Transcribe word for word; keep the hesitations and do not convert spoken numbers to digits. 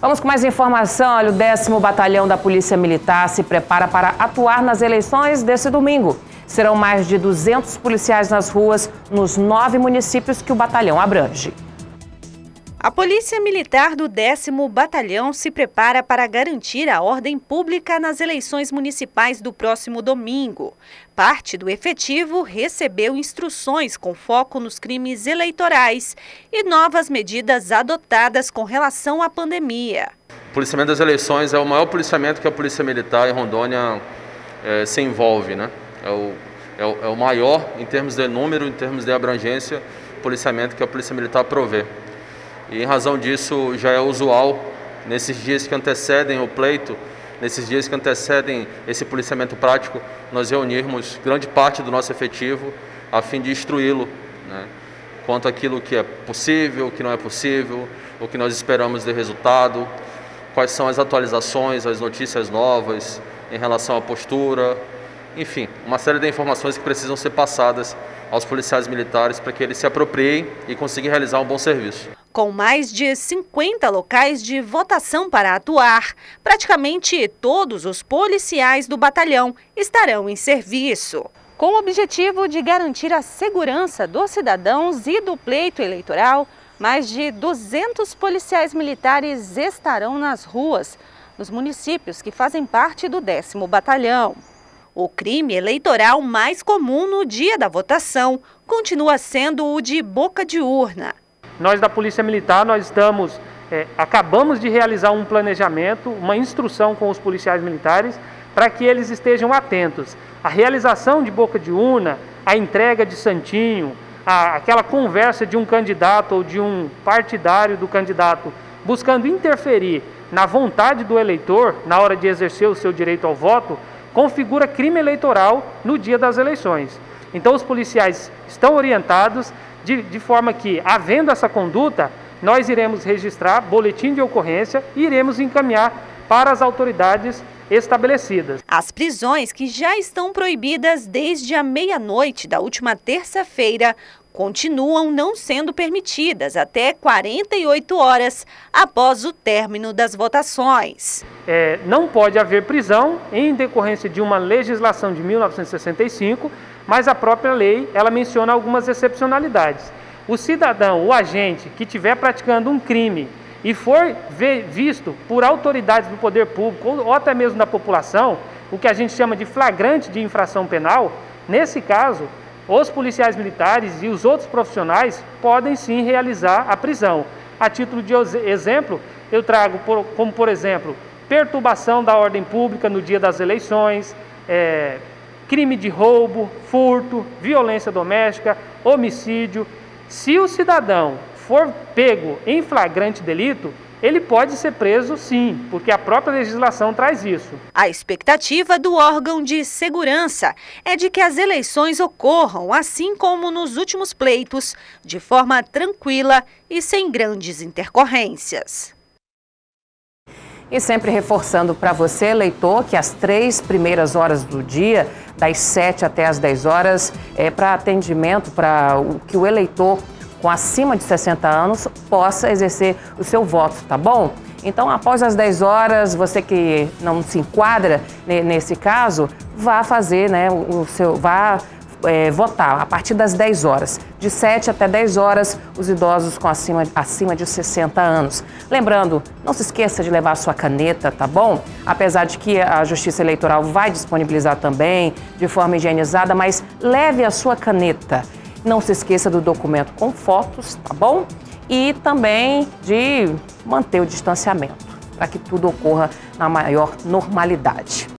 Vamos com mais informação. Olha, o décimo Batalhão da Polícia Militar se prepara para atuar nas eleições desse domingo. Serão mais de duzentos policiais nas ruas nos nove municípios que o batalhão abrange. A Polícia Militar do décimo Batalhão se prepara para garantir a ordem pública nas eleições municipais do próximo domingo. Parte do efetivo recebeu instruções com foco nos crimes eleitorais e novas medidas adotadas com relação à pandemia. O policiamento das eleições é o maior policiamento que a Polícia Militar em Rondônia é, se envolve, né? É o, é, o, é o maior em termos de número, em termos de abrangência, policiamento que a Polícia Militar provê. E em razão disso já é usual, nesses dias que antecedem o pleito, nesses dias que antecedem esse policiamento prático, nós reunirmos grande parte do nosso efetivo a fim de instruí-lo, né, quanto àquilo que é possível, o que não é possível, o que nós esperamos de resultado, quais são as atualizações, as notícias novas em relação à postura, enfim, uma série de informações que precisam ser passadas aos policiais militares para que eles se apropriem e consigam realizar um bom serviço. Com mais de cinquenta locais de votação para atuar, praticamente todos os policiais do batalhão estarão em serviço. Com o objetivo de garantir a segurança dos cidadãos e do pleito eleitoral, mais de duzentos policiais militares estarão nas ruas, nos municípios que fazem parte do décimo Batalhão. O crime eleitoral mais comum no dia da votação continua sendo o de boca de urna. Nós da Polícia Militar, nós estamos, é, acabamos de realizar um planejamento, uma instrução com os policiais militares para que eles estejam atentos. A realização de boca de urna, a entrega de santinho, a, aquela conversa de um candidato ou de um partidário do candidato buscando interferir na vontade do eleitor na hora de exercer o seu direito ao voto, configura crime eleitoral no dia das eleições. Então os policiais estão orientados de, de forma que, havendo essa conduta, nós iremos registrar boletim de ocorrência e iremos encaminhar para as autoridades estabelecidas. As prisões, que já estão proibidas desde a meia-noite da última terça-feira, continuam não sendo permitidas até quarenta e oito horas após o término das votações. É, não pode haver prisão em decorrência de uma legislação de mil novecentos e sessenta e cinco, mas a própria lei ela menciona algumas excepcionalidades. O cidadão, o agente que estiver praticando um crime e for visto por autoridades do poder público ou até mesmo da população, o que a gente chama de flagrante de infração penal, nesse caso, os policiais militares e os outros profissionais podem sim realizar a prisão. A título de exemplo, eu trago por, como, por exemplo, perturbação da ordem pública no dia das eleições, é, crime de roubo, furto, violência doméstica, homicídio. Se o cidadão for pego em flagrante delito, ele pode ser preso sim, porque a própria legislação traz isso. A expectativa do órgão de segurança é de que as eleições ocorram, assim como nos últimos pleitos, de forma tranquila e sem grandes intercorrências. E sempre reforçando para você, eleitor, que as três primeiras horas do dia, das sete até as dez horas, é para atendimento, para que o eleitor com acima de sessenta anos possa exercer o seu voto, tá bom? Então, após as dez horas, você que não se enquadra nesse caso, vá fazer, né, o seu, vá é, votar a partir das dez horas. De sete até dez horas, os idosos com acima, acima de sessenta anos. Lembrando, não se esqueça de levar a sua caneta, tá bom? Apesar de que a Justiça Eleitoral vai disponibilizar também de forma higienizada, mas leve a sua caneta. Não se esqueça do documento com fotos, tá bom? E também de manter o distanciamento, para que tudo ocorra na maior normalidade.